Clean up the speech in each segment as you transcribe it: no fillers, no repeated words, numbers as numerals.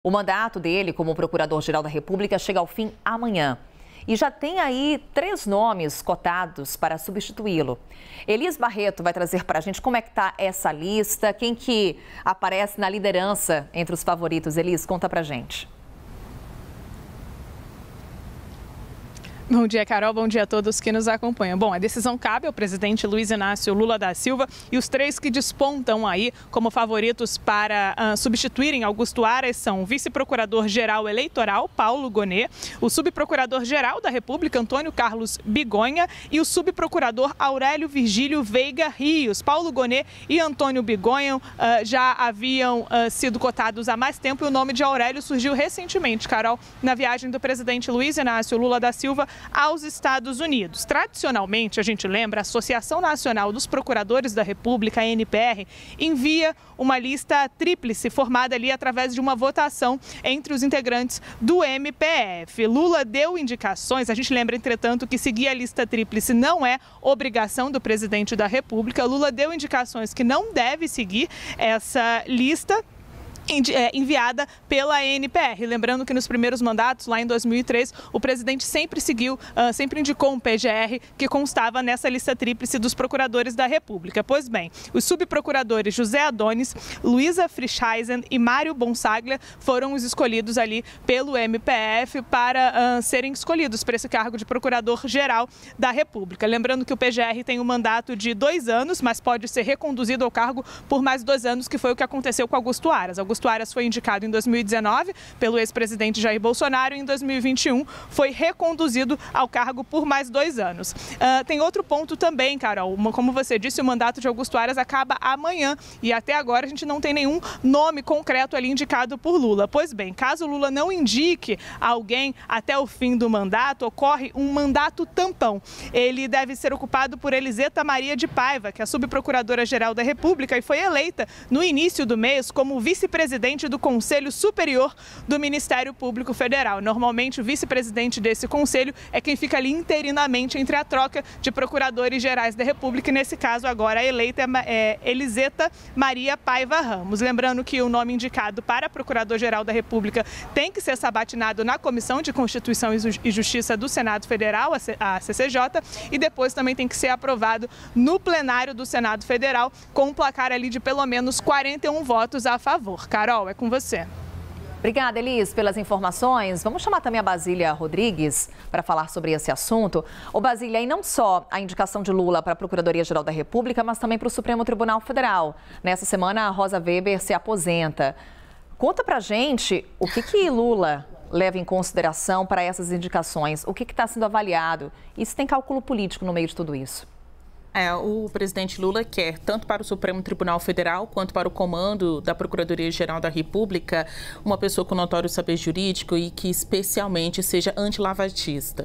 O mandato dele como Procurador-Geral da República chega ao fim amanhã. E já tem aí 3 nomes cotados para substituí-lo. Elis Barreto vai trazer para a gente como é que está essa lista, quem que aparece na liderança entre os favoritos. Elis, conta para a gente. Bom dia, Carol. Bom dia a todos que nos acompanham. Bom, a decisão cabe ao presidente Luiz Inácio Lula da Silva e os 3 que despontam aí como favoritos para substituírem Augusto Aras são o vice-procurador-geral eleitoral, Paulo Gonet, o subprocurador-geral da República, Antônio Carlos Bigonha, e o subprocurador Aurélio Virgílio Veiga Rios. Paulo Gonet e Antônio Bigonha já haviam sido cotados há mais tempo e o nome de Aurélio surgiu recentemente, Carol, na viagem do presidente Luiz Inácio Lula da Silva aos Estados Unidos. Tradicionalmente, a gente lembra, a Associação Nacional dos Procuradores da República, a ANPR, envia uma lista tríplice formada ali através de uma votação entre os integrantes do MPF. Lula deu indicações, a gente lembra, entretanto, que seguir a lista tríplice não é obrigação do presidente da República. Lula deu indicações que não deve seguir essa lista enviada pela ANPR. Lembrando que nos primeiros mandatos, lá em 2003, o presidente sempre indicou um PGR que constava nessa lista tríplice dos procuradores da República. Pois bem, os subprocuradores José Adonis, Luísa Frischheisen e Mário Bonsaglia foram os escolhidos ali pelo MPF para serem escolhidos para esse cargo de procurador-geral da República. Lembrando que o PGR tem um mandato de 2 anos, mas pode ser reconduzido ao cargo por mais 2 anos, que foi o que aconteceu com Augusto Aras. Augusto Aras foi indicado em 2019 pelo ex-presidente Jair Bolsonaro e em 2021 foi reconduzido ao cargo por mais 2 anos. Tem outro ponto também, Carol. Como você disse, o mandato de Augusto Aras acaba amanhã e até agora a gente não tem nenhum nome concreto ali indicado por Lula. Pois bem, caso Lula não indique alguém até o fim do mandato, ocorre um mandato tampão. Ele deve ser ocupado por Eliseta Maria de Paiva, que é a subprocuradora-geral da República e foi eleita no início do mês como vice-presidente do Conselho Superior do Ministério Público Federal. Normalmente, o vice-presidente desse conselho é quem fica ali interinamente entre a troca de procuradores gerais da República e, nesse caso, agora a eleita é Eliseta Maria Paiva Ramos. Lembrando que o nome indicado para procurador-geral da República tem que ser sabatinado na Comissão de Constituição e Justiça do Senado Federal, a CCJ, e depois também tem que ser aprovado no plenário do Senado Federal com um placar ali de pelo menos 41 votos a favor. Carol, é com você. Obrigada, Elis, pelas informações. Vamos chamar também a Basília Rodrigues para falar sobre esse assunto. Ô, Basília, e não só a indicação de Lula para a Procuradoria-Geral da República, mas também para o Supremo Tribunal Federal. Nessa semana, a Rosa Weber se aposenta. Conta pra gente o que Lula leva em consideração para essas indicações, o que está sendo avaliado e se tem cálculo político no meio de tudo isso. O presidente Lula quer, tanto para o Supremo Tribunal Federal quanto para o comando da Procuradoria-Geral da República, uma pessoa com notório saber jurídico e que especialmente seja anti-lavajatista.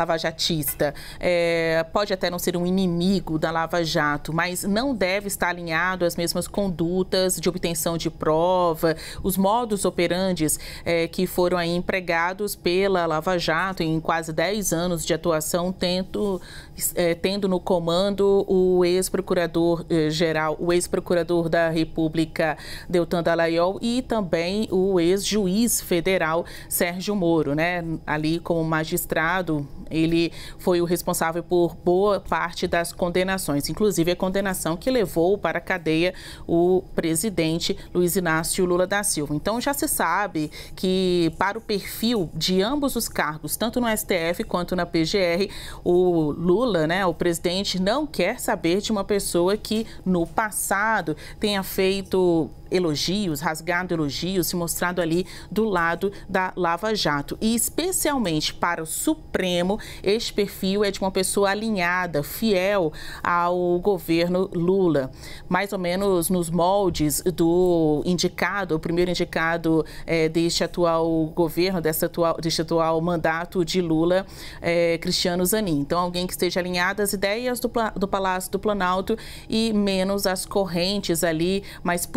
Pode até não ser um inimigo da Lava Jato, mas não deve estar alinhado às mesmas condutas de obtenção de prova, os modus operandes que foram aí empregados pela Lava Jato em quase 10 anos de atuação, tendo no comando o ex-procurador-geral, o ex-procurador da República, Deltan Dallagnol, e também o ex-juiz federal, Sérgio Moro, né? Ali como magistrado, ele foi o responsável por boa parte das condenações, inclusive a condenação que levou para a cadeia o presidente Luiz Inácio Lula da Silva. Então já se sabe que para o perfil de ambos os cargos, tanto no STF quanto na PGR, o Lula, né, o presidente, não quer saber de uma pessoa que no passado tenha feito elogios, rasgado elogios, se mostrado ali do lado da Lava Jato. E especialmente para o Supremo, este perfil é de uma pessoa alinhada, fiel ao governo Lula. Mais ou menos nos moldes do indicado, o primeiro indicado deste atual governo, deste atual mandato de Lula, Cristiano Zanin. Então, alguém que esteja alinhado às ideias do Palácio do Planalto e menos às correntes ali mais punitivistas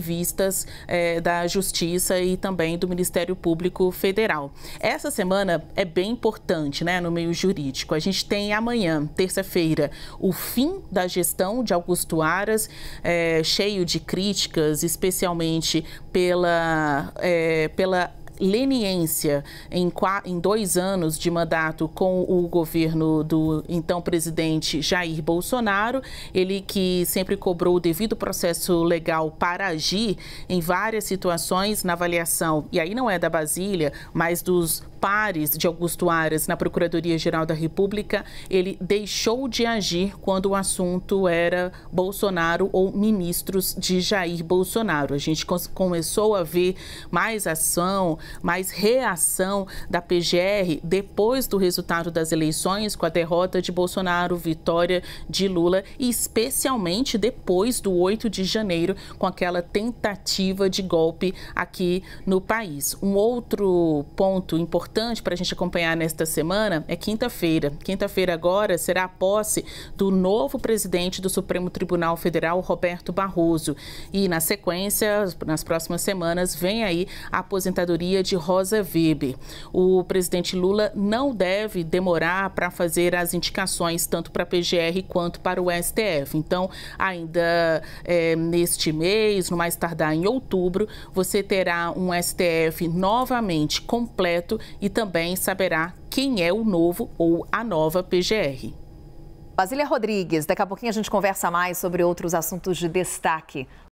vistas da Justiça e também do Ministério Público Federal. Essa semana é bem importante, né, no meio jurídico. A gente tem amanhã, terça-feira, o fim da gestão de Augusto Aras, cheio de críticas, especialmente pela leniência em 2 anos de mandato com o governo do então presidente Jair Bolsonaro. Ele que sempre cobrou o devido processo legal para agir em várias situações na avaliação, e aí não é da Basília, mas dos pares de Augusto Aras na Procuradoria-Geral da República. Ele deixou de agir quando o assunto era Bolsonaro ou ministros de Jair Bolsonaro. A gente começou a ver mais ação, mais reação da PGR depois do resultado das eleições, com a derrota de Bolsonaro, vitória de Lula, e especialmente depois do 8 de janeiro, com aquela tentativa de golpe aqui no país. Um outro ponto importante para a gente acompanhar nesta semana é quinta-feira. Quinta-feira agora será a posse do novo presidente do Supremo Tribunal Federal, Roberto Barroso. E na sequência, nas próximas semanas, vem aí a aposentadoria de Rosa Weber. O presidente Lula não deve demorar para fazer as indicações tanto para a PGR quanto para o STF. Então, ainda neste mês, no mais tardar em outubro, você terá um STF novamente completo e também saberá quem é o novo ou a nova PGR. Basília Rodrigues, daqui a pouquinho a gente conversa mais sobre outros assuntos de destaque.